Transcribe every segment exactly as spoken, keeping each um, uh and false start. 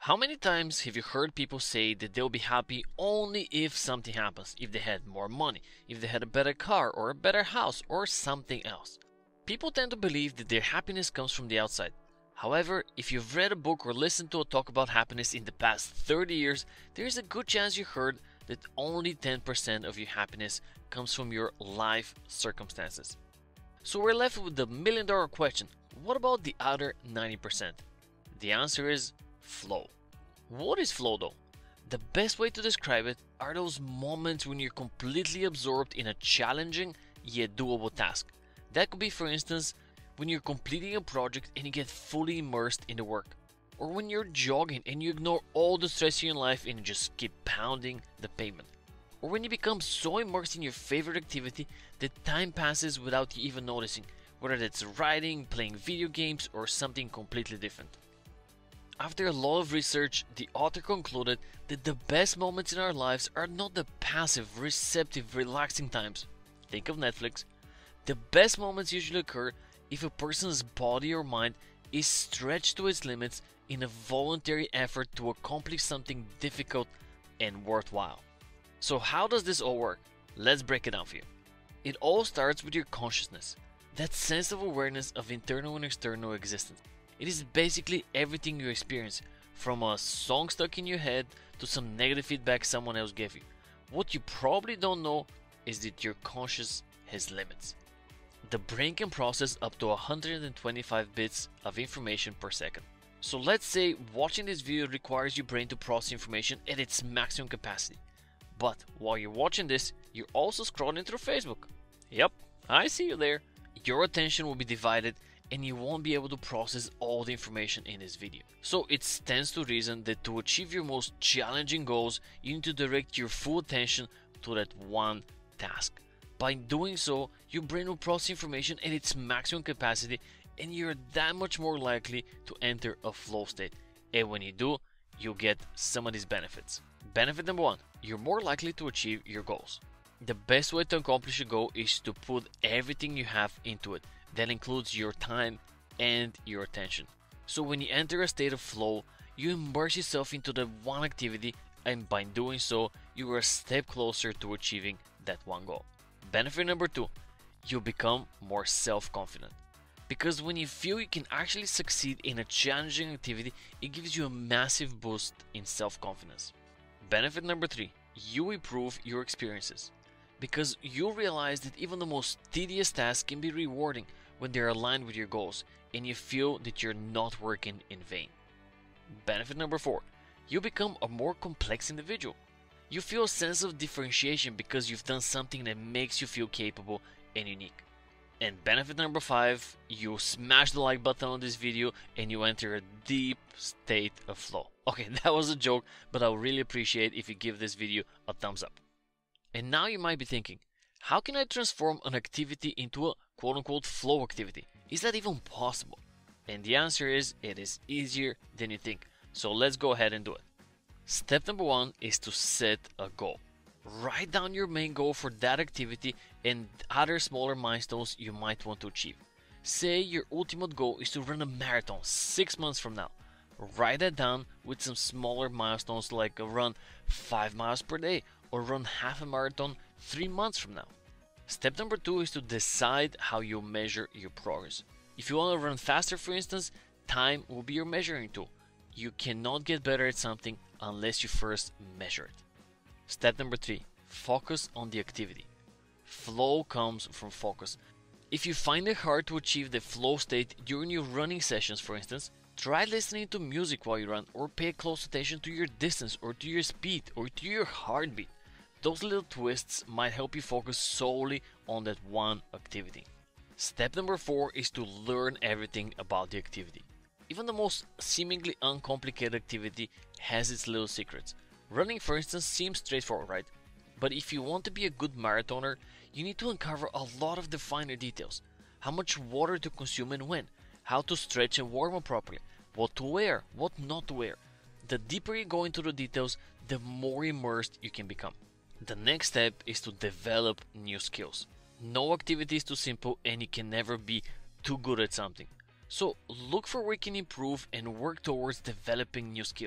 How many times have you heard people say that they'll be happy only if something happens, if they had more money, if they had a better car or a better house or something else? People tend to believe that their happiness comes from the outside. However, if you've read a book or listened to a talk about happiness in the past thirty years, there's a good chance you heard that only ten percent of your happiness comes from your life circumstances. So we're left with the million dollar question, what about the other ninety percent? The answer is flow. What is flow though? The best way to describe it are those moments when you're completely absorbed in a challenging yet doable task. That could be, for instance, when you're completing a project and you get fully immersed in the work. Or when you're jogging and you ignore all the stress in your life and you just keep pounding the pavement. Or when you become so immersed in your favorite activity that time passes without you even noticing, whether that's writing, playing video games, or something completely different. After a lot of research, the author concluded that the best moments in our lives are not the passive, receptive, relaxing times. Think of Netflix. The best moments usually occur if a person's body or mind is stretched to its limits in a voluntary effort to accomplish something difficult and worthwhile. So how does this all work? Let's break it down for you. It all starts with your consciousness, that sense of awareness of internal and external existence. It is basically everything you experience, from a song stuck in your head to some negative feedback someone else gave you. What you probably don't know is that your conscious has limits. The brain can process up to one hundred twenty-five bits of information per second. So let's say watching this video requires your brain to process information at its maximum capacity. But while you're watching this, you're also scrolling through Facebook. Yep, I see you there. Your attention will be divided and you won't be able to process all the information in this video. So it stands to reason that to achieve your most challenging goals, you need to direct your full attention to that one task. By doing so, your brain will process information at its maximum capacity and you're that much more likely to enter a flow state. And when you do, you'll get some of these benefits. Benefit number one, you're more likely to achieve your goals. The best way to accomplish a goal is to put everything you have into it. That includes your time and your attention. So when you enter a state of flow, you immerse yourself into the one activity, and by doing so, you are a step closer to achieving that one goal. Benefit number two, you become more self-confident. Because when you feel you can actually succeed in a challenging activity, it gives you a massive boost in self-confidence. Benefit number three, you improve your experiences. Because you realize that even the most tedious tasks can be rewarding when they're aligned with your goals and you feel that you're not working in vain. Benefit number four, you become a more complex individual. You feel a sense of differentiation because you've done something that makes you feel capable and unique. And benefit number five, you smash the like button on this video and you enter a deep state of flow. Okay, that was a joke, but I'll really appreciate if you give this video a thumbs up. And now you might be thinking, how can I transform an activity into a quote-unquote flow activity? Is that even possible? And the answer is, it is easier than you think. So let's go ahead and do it. Step number one is to set a goal. Write down your main goal for that activity and other smaller milestones you might want to achieve. Say your ultimate goal is to run a marathon six months from now. Write that down with some smaller milestones like a run five miles per day or run half a marathon three months from now. Step number two is to decide how you measure your progress. If you want to run faster, for instance, time will be your measuring tool. You cannot get better at something unless you first measure it. Step number three, focus on the activity. Flow comes from focus. If you find it hard to achieve the flow state during your running sessions, for instance, try listening to music while you run, or pay close attention to your distance or to your speed or to your heartbeat. Those little twists might help you focus solely on that one activity. Step number four is to learn everything about the activity. Even the most seemingly uncomplicated activity has its little secrets. Running, for instance, seems straightforward, right? But if you want to be a good marathoner, you need to uncover a lot of the finer details. How much water to consume and when, how to stretch and warm up properly, what to wear, what not to wear. The deeper you go into the details, the more immersed you can become. The next step is to develop new skills. No activity is too simple and you can never be too good at something. So look for where you can improve and work towards developing new skills.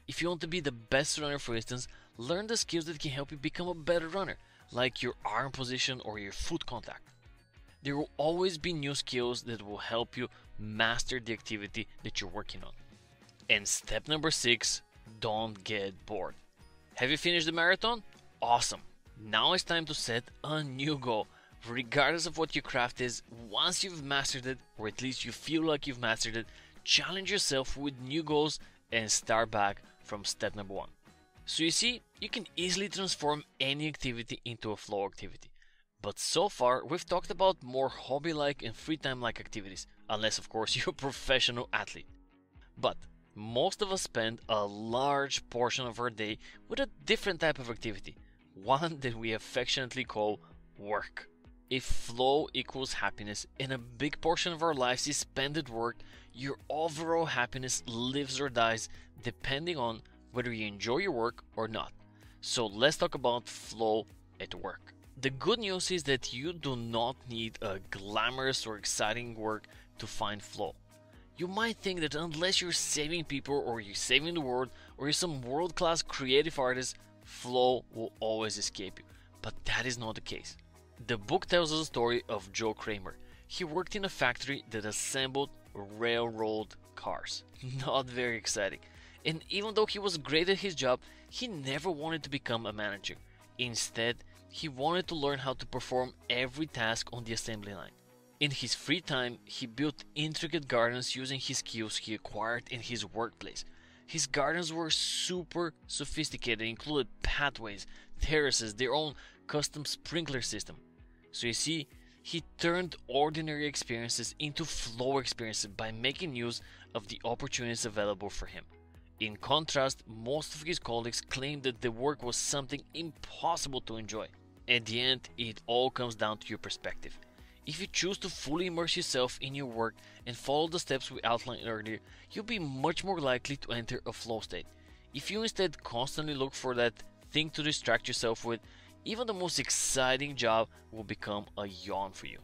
If you want to be the best runner, for instance, learn the skills that can help you become a better runner, like your arm position or your foot contact. There will always be new skills that will help you master the activity that you're working on. And step number six, don't get bored. Have you finished the marathon? Awesome! Now it's time to set a new goal. Regardless of what your craft is, once you've mastered it, or at least you feel like you've mastered it, challenge yourself with new goals and start back from step number one. So you see, you can easily transform any activity into a flow activity. But so far, we've talked about more hobby-like and free time-like activities, unless of course you're a professional athlete. But most of us spend a large portion of our day with a different type of activity, one that we affectionately call work. If flow equals happiness and a big portion of our lives is spent at work, your overall happiness lives or dies depending on whether you enjoy your work or not. So let's talk about flow at work. The good news is that you do not need a glamorous or exciting work to find flow. You might think that unless you're saving people or you're saving the world or you're some world-class creative artist, flow will always escape you. But that is not the case. The book tells us a story of Joe Kramer. He worked in a factory that assembled railroad cars. Not very exciting. And even though he was great at his job, he never wanted to become a manager. Instead, he wanted to learn how to perform every task on the assembly line. In his free time, he built intricate gardens using his skills he acquired in his workplace. His gardens were super sophisticated, included pathways, terraces, their own custom sprinkler system. So you see, he turned ordinary experiences into flow experiences by making use of the opportunities available for him. In contrast, most of his colleagues claimed that the work was something impossible to enjoy. At the end, it all comes down to your perspective. If you choose to fully immerse yourself in your work and follow the steps we outlined earlier, you'll be much more likely to enter a flow state. If you instead constantly look for that thing to distract yourself with, even the most exciting job will become a yawn for you.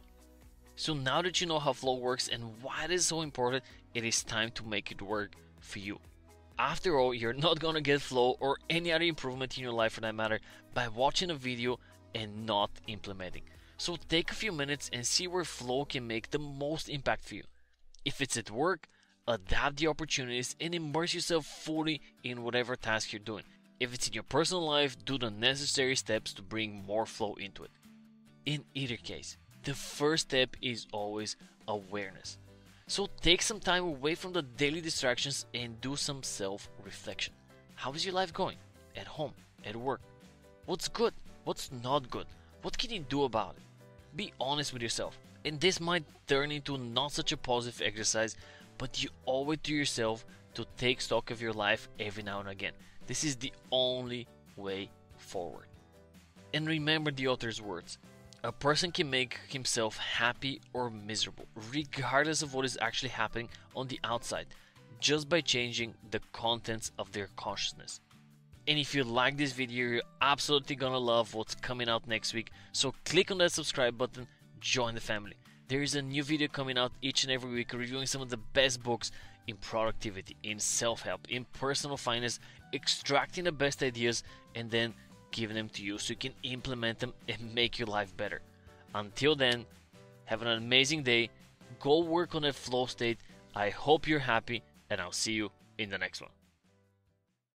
So now that you know how flow works and why it is so important, it is time to make it work for you. After all, you're not gonna get flow or any other improvement in your life for that matter by watching a video and not implementing. So take a few minutes and see where flow can make the most impact for you. If it's at work, adapt the opportunities and immerse yourself fully in whatever task you're doing. If it's in your personal life, do the necessary steps to bring more flow into it. In either case, the first step is always awareness. So take some time away from the daily distractions and do some self-reflection. How is your life going? At home, at work? What's good? What's not good? What can you do about it? Be honest with yourself. And this might turn into not such a positive exercise, but you owe it to yourself to take stock of your life every now and again. This is the only way forward. And remember the author's words. A person can make himself happy or miserable, regardless of what is actually happening on the outside, just by changing the contents of their consciousness. And if you like this video, you're absolutely gonna love what's coming out next week. So click on that subscribe button, join the family. There is a new video coming out each and every week reviewing some of the best books in productivity, in self-help, in personal finance, extracting the best ideas and then giving them to you so you can implement them and make your life better. Until then, have an amazing day. Go work on that flow state. I hope you're happy and I'll see you in the next one.